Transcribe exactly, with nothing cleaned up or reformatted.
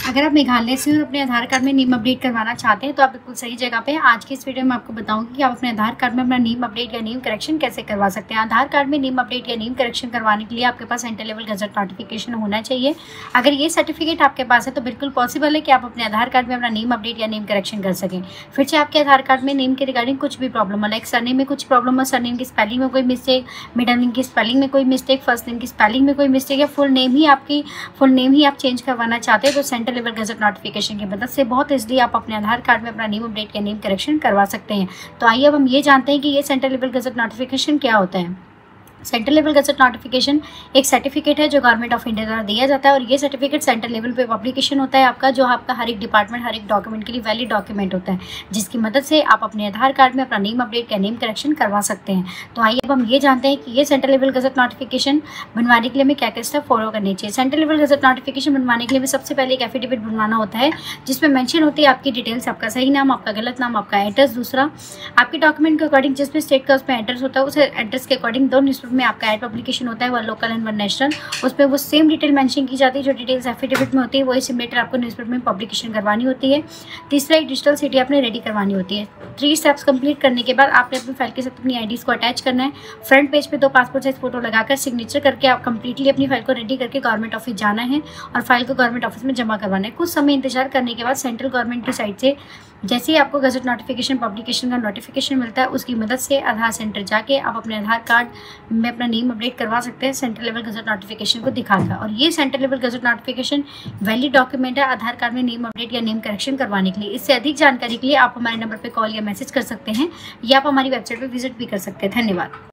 अगर आप मेघालय से और अपने आधार कार्ड में नेम अपडेट करवाना चाहते हैं तो आप बिल्कुल सही जगह पे हैं। आज की इस वीडियो में आपको बताऊंगी कि आप अपने आधार कार्ड में अपना नेम अपडेट या नेम करेक्शन कैसे करवा सकते हैं। आधार कार्ड में नेम अपडेट या नेम करेक्शन करवाने के लिए आपके पास सेंटर लेवल गजट नोटिफिकेशन होना चाहिए। अगर ये सर्टिफिकेट आपके पास है तो बिल्कुल पॉसिबल है कि आप अपने आधार कार्ड में अपना नेम अपडेट या नेम करेक्शन कर सकें। फिर से आपके आधार कार्ड में नेम के रिगार्डिंग कुछ भी प्रॉब्लम हो, लाइक सरनेम में कुछ प्रॉब्लम हो, सरनेम की स्पेलिंग में कोई मिस्टेक, मिडल नेम की स्पेलिंग में कोई मिस्टेक, फर्स्ट नेम की स्पेलिंग में कोई मिस्टेक या फुल नेम ही आपकी फुल नेम ही आप चेंज करवाना चाहते हैं तो सेंटर लेवल गजट नोटिफिकेशन की मदद से बहुत इजीली आप अपने आधार कार्ड में अपना नेम अपडेट या नेम करेक्शन करवा सकते हैं। तो आइए अब हम ये जानते हैं कि ये सेंटर लेवल गजट नोटिफिकेशन क्या होता है। सेंटर लेवल गजट नोटिफिकेशन एक सर्टिफिकेट है जो गवर्नमेंट ऑफ इंडिया द्वारा दिया जाता है और ये सर्टिफिकेट सेंटर लेवल पे पब्लिकेशन होता है आपका, जो आपका हर एक डिपार्टमेंट हर एक डॉक्यूमेंट के लिए वैलिड डॉक्यूमेंट होता है, जिसकी मदद से आप अपने आधार कार्ड में अपना नेम अपडेट या नेम करेक्शन करवा सकते हैं। तो आइए अब हम ये जानते हैं कि ये सेंटर लेवल गजट नोटिफिकेशन बनवाने के लिए हमें क्या क्या स्टेप फॉलो करने चाहिए। सेंटर लेवल गजट नोटिफिकेशन बनवाने के लिए हमें सबसे पहले एक एफिडेविट बनवाना होता है जिसमें मेंशन होती है आपकी डिटेल्स, आपका सही नाम, आपका गलत नाम, आपका एड्रेस। दूसरा, आपके डॉक्यूमेंट के अकॉर्डिंग जिस भी स्टेट का उसमें एड्रेस होता है उस एड्रेस के अकॉर्डिंग दो न्यूज़पेपर में आपका एड पब्लिकेशन होता है, वो लोकल एंड वन नेशनल। उस पर वो सेम डिटेल मेंशन की जाती है जो डिटेल्स एफिडेविट में होती है, वही सेम डिटेल आपको न्यूज़पेपर में पब्लिकेशन करवानी होती है। तीसरा, एक डिजिटल सीडी आपने रेडी करवानी होती है। थ्री स्टेप्स कंप्लीट करने के बाद आपने अपनी फाइल के साथ अपनी आईडीज को अटैच करना है। फ्रंट पेज पे दो पासपोर्ट साइज फोटो लगाकर सिग्नेचर करके आप कंप्लीटली अपनी फाइल को रेडी करके गवर्नमेंट ऑफिस जाना है और फाइल को गवर्नमेंट ऑफिस में जमा करवाना है। कुछ समय इंतजार करने के बाद सेंट्रल गवर्नमेंट की साइड से जैसे ही आपको गजट नोटिफिकेशन पब्लिकेशन का नोटिफिकेशन मिलता है उसकी मदद से आधार सेंटर जाके आप अपने आधार कार्ड में अपना नेम अपडेट करवा सकते हैं सेंटर लेवल गजट नोटिफिकेशन को दिखाकर। और ये centre level gazette notification valid document है आधार कार्ड में नेम अपडेट या नेम करेक्शन करवाने के लिए। इससे अधिक जानकारी के लिए आप हमारे नंबर पर कॉल या मैसेज कर सकते हैं या आप हमारी वेबसाइट पर विजिट भी कर सकते हैं। धन्यवाद।